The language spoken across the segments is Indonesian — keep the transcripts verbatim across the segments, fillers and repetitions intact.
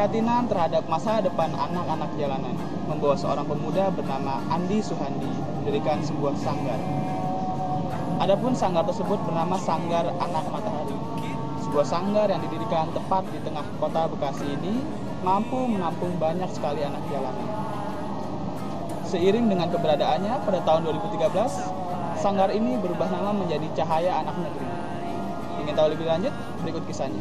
keprihatinan terhadap masa depan anak-anak jalanan membawa seorang pemuda bernama Andi Suhandi mendirikan sebuah sanggar. Adapun sanggar tersebut bernama Sanggar Anak Matahari. Sebuah sanggar yang didirikan tepat di tengah kota Bekasi ini mampu menampung banyak sekali anak jalanan. Seiring dengan keberadaannya pada tahun dua ribu tiga belas, sanggar ini berubah nama menjadi Cahaya Anak Negeri. Ingin tahu lebih lanjut? Berikut kisahnya.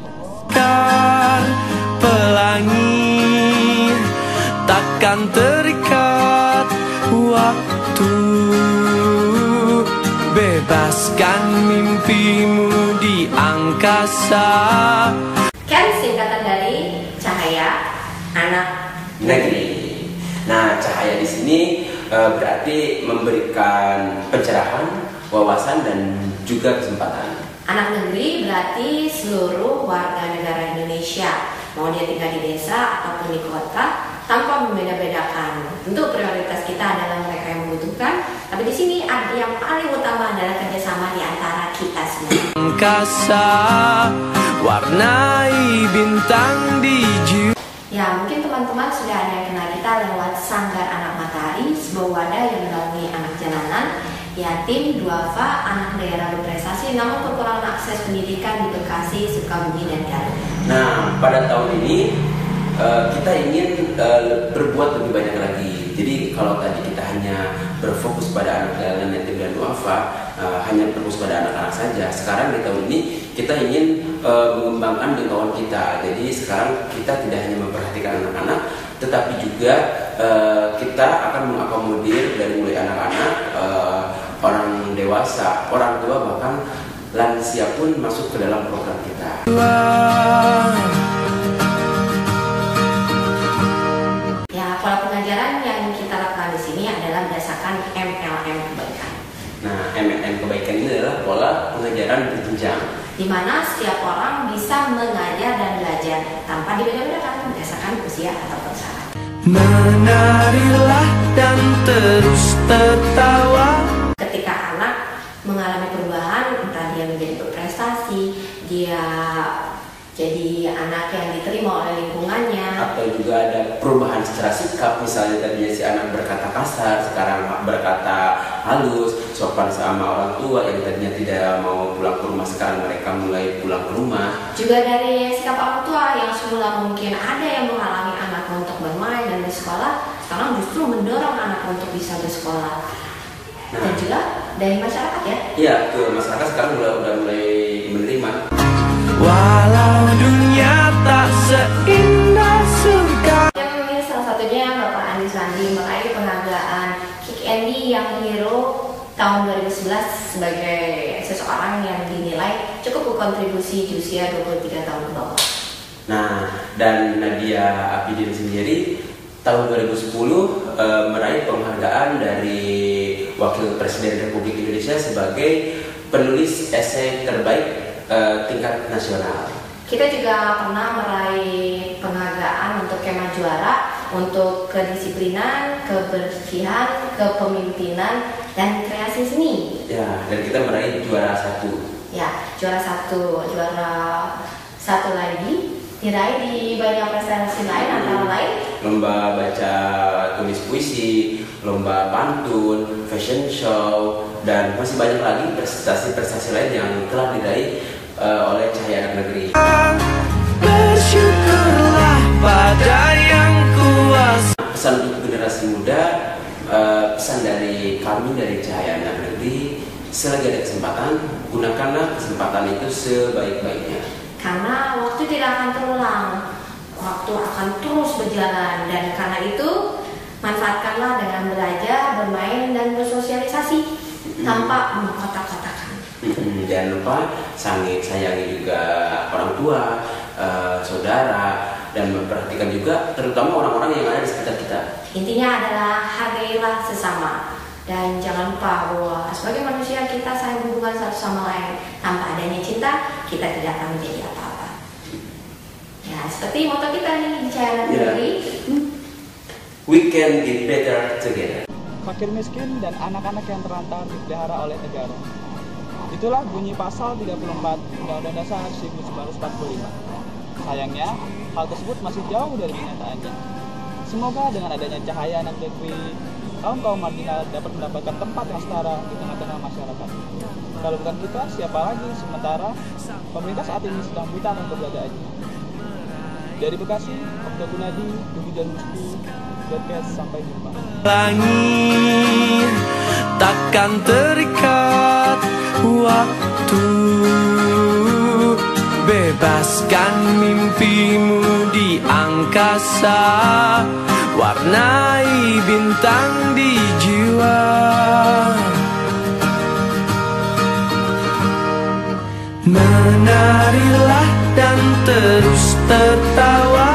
Pelangi takkan terikat waktu, bebaskan mimpimu di angkasa. Kan singkatan dari Cahaya Anak Negeri. Nah, cahaya di sini e, berarti memberikan pencerahan, wawasan dan juga kesempatan. Anak negeri berarti seluruh warga negara Indonesia, mau dia tinggal di desa ataupun di kota, tanpa membeda-bedakan. Tentu prioritas kita adalah mereka yang membutuhkan, tapi di sini ada yang paling utama adalah kerjasama di antara kita semua. Angkasa warnai bintang di jiwa. Ya, mungkin teman-teman sudah ada yang kenal kita lewat Sanggar Anak Matahari, sebuah wadah yang menaungi anak jalanan, yatim, duafa, anak daerah berprestasi namun kekurangan akses pendidikan di Bekasi, Sukabumi, dan Garut. Nah, pada tahun ini uh, kita ingin uh, berbuat lebih banyak lagi. Jadi kalau tadi kita hanya berfokus pada anak jalanan, yatim, dan duafa, uh, hanya berfokus pada anak-anak saja. Sekarang di tahun ini kita ingin uh, mengembangkan jangkauan kita. Jadi sekarang kita tidak hanya memperhatikan anak-anak, tetapi juga uh, kita akan mengakomodir dari mulai anak-anak, uh, orang dewasa, orang tua, bahkan lansia pun masuk ke dalam program kita. Ya, pola pengajaran yang kita lakukan di sini adalah berdasarkan M L M kebaikan. Nah, M L M kebaikan ini adalah pola pengajaran berjenjang, di mana setiap orang bisa mengajar dan belajar tanpa dibeda-bedakan berdasarkan usia atau usaha. Menarilah dan terus tertawa. Ketika anak mengalami perubahan, entah dia menjadi berprestasi, dia jadi anak yang diterima oleh lingkungannya, atau juga ada perubahan secara sikap, misalnya tadinya si anak berkata kasar, sekarang berkata halus, sopan sama orang tua, yang tadinya tidak mau pulang ke rumah, sekarang mereka mulai pulang ke rumah. Juga dari sikap orang tua yang semula mungkin ada yang menghalangi anak untuk bermain dan bersekolah, sekarang justru mendorong anak untuk bisa bersekolah. Nah, dan juga dari masyarakat ya. Iya, tuh masyarakat sekarang udah udah mulai menerima. Walau dunia tak seindah surga. Yang ini salah satunya Bapak Andi Suhandi meraih penghargaan Kick Andy Young Hero tahun dua ribu sebelas sebagai seseorang yang dinilai cukup berkontribusi di usia dua puluh tiga tahun ke bawah. Nah, dan Nadia Abidin sendiri tahun dua ribu sepuluh e, meraih penghargaan dari Wakil Presiden Republik Indonesia sebagai penulis esai terbaik Uh, tingkat nasional. Kita juga pernah meraih penghargaan untuk Kema Juara untuk kedisiplinan, kebersihan, kepemimpinan, dan kreasi seni. Ya, dan kita meraih juara satu. Ya, juara satu, juara satu lagi diraih di banyak prestasi lain, hmm. antara lain lomba baca tulis puisi, lomba pantun, fashion show, dan masih banyak lagi prestasi-prestasi lain yang telah diraih uh, oleh Cahaya Anak Negeri. Bersyukurlah pada yang kuasa. Pesan untuk generasi muda, uh, pesan dari kami dari Cahaya Anak Negeri, selagi ada kesempatan, gunakanlah kesempatan itu sebaik-baiknya. Karena waktu tidak akan terulang, waktu akan terus berjalan, dan karena itu manfaatkanlah dengan belajar, bermain, dan bersosialisasi hmm. tanpa mengkotak-kotakan. Hmm, jangan lupa sangi, sayangi juga orang tua, uh, saudara, dan memperhatikan juga terutama orang-orang yang ada di sekitar kita. Intinya adalah hargailah sesama, dan jangan lupa bahwa sebagai manusia kita saling berhubungan satu sama lain. Tanpa adanya cinta, kita tidak akan menjadi apa-apa. Ya, seperti moto kita nih di Cahaya Anak Negeri. Yeah. We can get better together. Fakir miskin dan anak-anak yang terlantar dipelihara oleh negara. Itulah bunyi pasal tiga puluh empat Undang-Undang Dasar seribu sembilan ratus empat puluh lima. Sayangnya, hal tersebut masih jauh dari kenyataannya. Semoga dengan adanya cahaya anak negeri, kaum-kaum marginal dapat mendapatkan tempat yang setara di tengah-tengah masyarakat. Kalau bukan kita, siapa lagi? Sementara pemerintah saat ini sedang buta akan keberadaannya. Dari Bekasi, Okto Gunadi, Budi dan Musti, podcast sampai jumpa. Langit takkan terikat waktu, bebaskan mimpimu di angkasa, warnai bintang di jiwa. Menarilah dan terus tertawa,